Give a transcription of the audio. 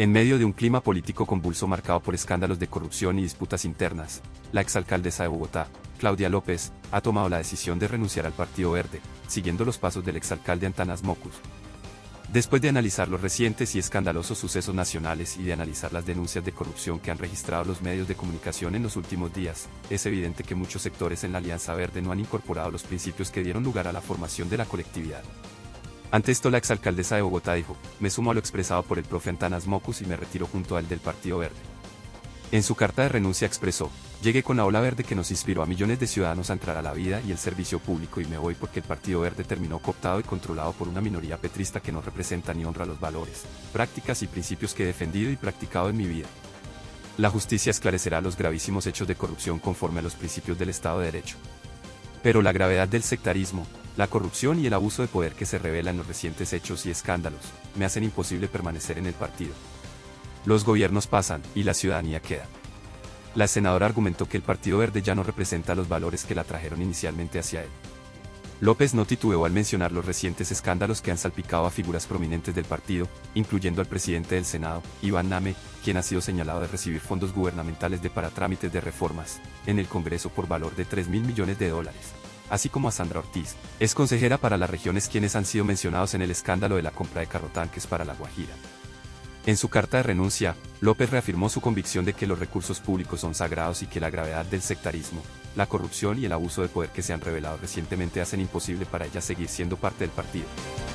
En medio de un clima político convulso marcado por escándalos de corrupción y disputas internas, la exalcaldesa de Bogotá, Claudia López, ha tomado la decisión de renunciar al Partido Verde, siguiendo los pasos del exalcalde Antanas Mockus. Después de analizar los recientes y escandalosos sucesos nacionales y de analizar las denuncias de corrupción que han registrado los medios de comunicación en los últimos días, es evidente que muchos sectores en la Alianza Verde no han incorporado los principios que dieron lugar a la formación de la colectividad. Ante esto, la exalcaldesa de Bogotá dijo: "Me sumo a lo expresado por el profe Antanas Mockus y me retiro junto a él del Partido Verde". En su carta de renuncia expresó: "Llegué con la ola verde que nos inspiró a millones de ciudadanos a entrar a la vida y el servicio público y me voy porque el Partido Verde terminó cooptado y controlado por una minoría petrista que no representa ni honra los valores, prácticas y principios que he defendido y practicado en mi vida. La justicia esclarecerá los gravísimos hechos de corrupción conforme a los principios del Estado de Derecho. Pero la gravedad del sectarismo, la corrupción y el abuso de poder que se revela en los recientes hechos y escándalos, me hacen imposible permanecer en el partido. Los gobiernos pasan, y la ciudadanía queda". La senadora argumentó que el Partido Verde ya no representa los valores que la trajeron inicialmente hacia él. López no titubeó al mencionar los recientes escándalos que han salpicado a figuras prominentes del partido, incluyendo al presidente del Senado, Iván Name, quien ha sido señalado de recibir fondos gubernamentales para trámites de reformas en el Congreso por valor de $3.000 millones, así como a Sandra Ortiz, ex consejera para las regiones, quienes han sido mencionados en el escándalo de la compra de carrotanques para La Guajira. En su carta de renuncia, López reafirmó su convicción de que los recursos públicos son sagrados y que la gravedad del sectarismo, la corrupción y el abuso de poder que se han revelado recientemente hacen imposible para ella seguir siendo parte del partido.